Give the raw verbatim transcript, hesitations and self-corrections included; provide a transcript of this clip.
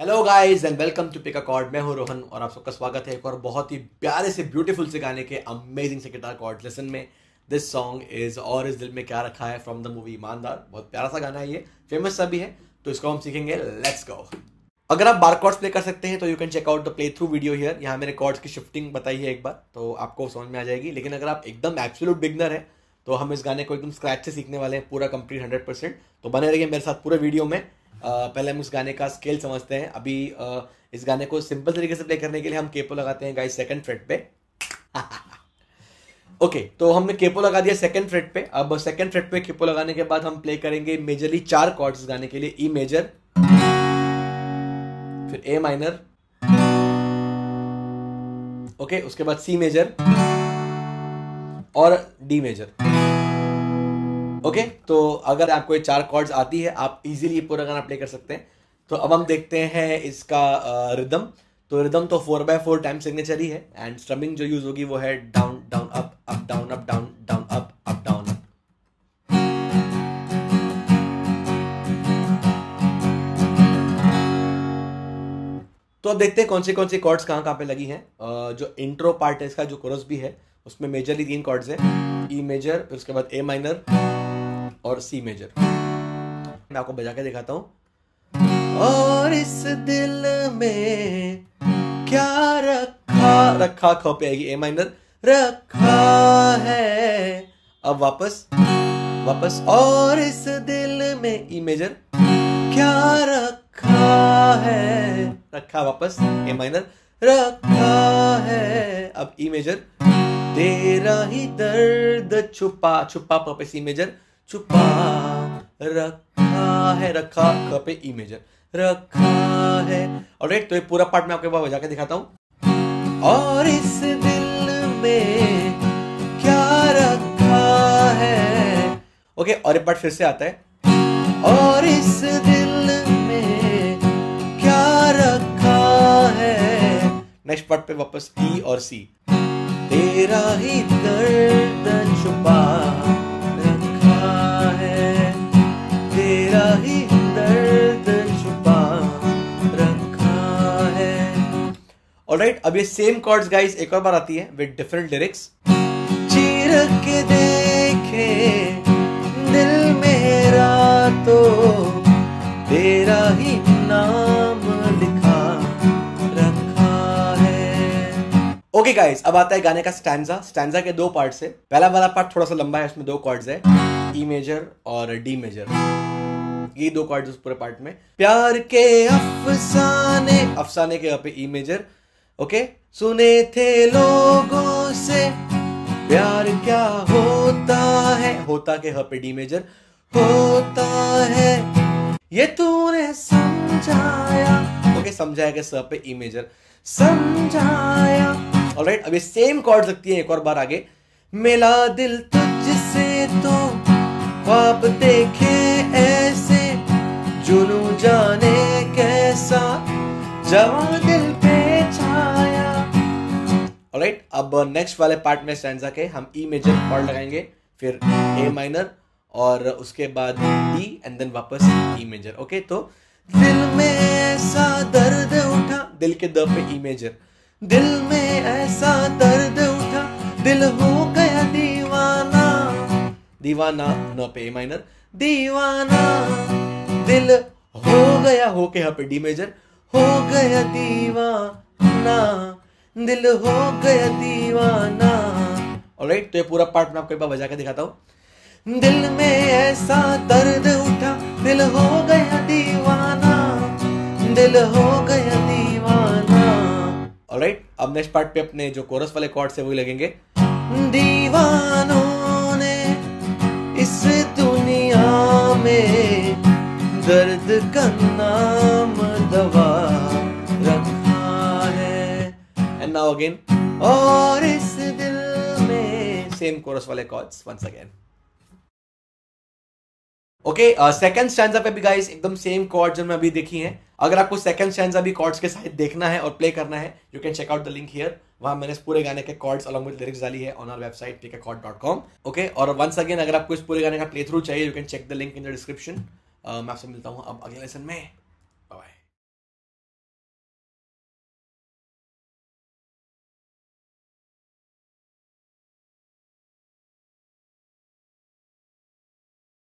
Hello guys and welcome to pick a chord. मैं हूं रोहन और आप सबका स्वागत है एक और बहुत ही प्यारे से ब्यूटीफुल से गाने के अमेजिंग से गिटार कॉर्ड लेसन में। दिस सॉन्ग इज और इस दिल में क्या रखा है फ्रॉम द मूवी ईमानदार। बहुत प्यारा सा गाना है, ये फेमस सा भी है, तो इसको हम सीखेंगे। Let's go. अगर आप बार कॉर्ड्स प्ले कर सकते हैं तो you can check out the play through video here. यहाँ मैंने कॉर्ड्स की शिफ्टिंग बताई है एक बार, तो आपको समझ में आ जाएगी। लेकिन अगर आप एकदम एब्सोल्यूट बिगनर है तो हम इस गाने को एकदम स्क्रैच से सीखने वाले हैं, पूरा कंप्लीट हंड्रेड परसेंट। तो बने रहिए मेरे साथ पूरे वीडियो में। Uh, पहले हम इस गाने का स्केल समझते हैं। अभी uh, इस गाने को सिंपल तरीके से प्ले करने के लिए हम केपो लगाते हैं गाइस सेकंड फ्रेट पे। ओके okay, तो हमने केपो लगा दिया सेकंड फ्रेट पे। अब सेकंड फ्रेट पे केपो लगाने के बाद हम प्ले करेंगे मेजरली चार कॉर्ड्स इस गाने के लिए। ई मेजर, फिर ए माइनर, ओके okay, उसके बाद सी मेजर और डी मेजर। ओके okay, तो अगर आपको ये चार कॉर्ड्स आती है आप इजीली ये पूरा गाना प्ले कर सकते हैं। तो अब हम देखते हैं इसका रिदम। तो रिदम तो four by four time signature ही है एंड स्ट्रमिंग जो यूज होगी वो है down down up up down up down down up up down up. तो अब देखते हैं कौन सी कौन सी कॉर्ड्स कहाँ कहाँ पे लगी हैं। जो इंट्रो पार्ट है इसका, जो कोरस भी है, उसमें मेजरली तीन कॉर्ड्स हैं। ई मेजर, उसके बाद ए माइनर और सी मेजर। मैं आपको बजा के दिखाता हूं। और इस दिल में क्या रखा, रखा ख पे आएगी ए माइनर, रखा है। अब वापस वापस और इस दिल में ई मेजर क्या रखा है, रखा वापस ए माइनर, रखा है। अब ई मेजर, तेरा ही दर्द छुपा, छुपा पे सी मेजर, छुपा रखा है, रखा ख पे ई मेजर, रखा है। ऑलराइट, तो ये पूरा पार्ट मैं आपके पास बजा के दिखाता हूं। और इस दिल में क्या रखा है, ओके। और एक पार्ट फिर से आता है। और इस दिल में क्या रखा है। नेक्स्ट पार्ट पे वापस ई और सी, तेरा ही दर्द छुपा रखा है, तेरा ही दर्द छुपा रखा है। ऑलराइट, अब ये सेम कॉर्ड्स गाइस एक और बार आती है विद डिफरेंट लिरिक्स। चीर के देखे दिल मेरा तो तेरा ही नाम लिखा रखा है। ओके गाइस, अब आता है गाने का स्टैंजा। स्टैंजा के दो पार्ट्स है। पहला वाला पार्ट थोड़ा सा लंबा है, उसमें दो कॉर्ड्स है, ई मेजर और डी मेजर। ये दो कॉर्ड्स उस पूरे पार्ट में। प्यार के अफसाने, अफसाने के यहाँ पे ई मेजर, ओके। सुने थे लोगों से प्यार क्या होता है, होता के यहाँ पे डी मेजर, होता है ये तूने समझाया, ओके। समझाया के स पे ई मेजर, समझाया। ऑलराइट, अब ये सेम कॉर्ड लगती है एक और बार आगे। मिला दिल तुझसे तो ख्वाब देखे ऐसे, जुनू जाने कैसा जवां दिल पे छाया। ऑलराइट, अब नेक्स्ट वाले पार्ट में स्टैंजा के हम ई मेजर कॉर्ड लगाएंगे, फिर ए माइनर और उसके बाद डी एंड देन वापस ई मेजर। ओके, तो दिल में ऐसा दर्द उठा, दिल के द पे ई मेजर, दिल में ऐसा दर्द उठा, दिल हो गया दीवाना, दीवाना न पे ए माइनर, दीवाना दिल हो गया, हो के यहाँ पे डी मेजर, हो गया दीवाना, दिल हो गया दीवाना। ऑलराइट, तो ये पूरा पार्ट मैं आपको एक बार बजा के दिखाता हूँ। दिल में ऐसा दर्द उठा, दिल हो गया दीवाना, दिल हो गया दीवाना। ऑलराइट, अब नेक्स्ट पार्ट पे अपने जो कोरस वाले कॉर्ड्स है वही लगेंगे। दीवानों ने इस दुनिया में दर्द का नाम दवा रखा है। एंड नाउ अगेन, और इस दिल में सेम कोरस वाले chords once again. Okay, second stanza पे भी गाइस एकदम सेम कॉर्ड्स जो मैं अभी देखी हैं। अगर आपको सेकंड स्टैंजा भी कॉर्ड्स के साथ देखना है और प्ले करना है, you can check out the link here. वहां मैंने इस पूरे गाने के कॉर्ड्स अलॉन्ग विद लिरिक्स डाली है on our website pick a chord dot com. Okay, और वंस अगेन अगर आपको इस पूरे गाने का प्ले थ्रू चाहिए, you can check the link in the description. मैं आपसे मिलता हूं अब अगले लेसन में।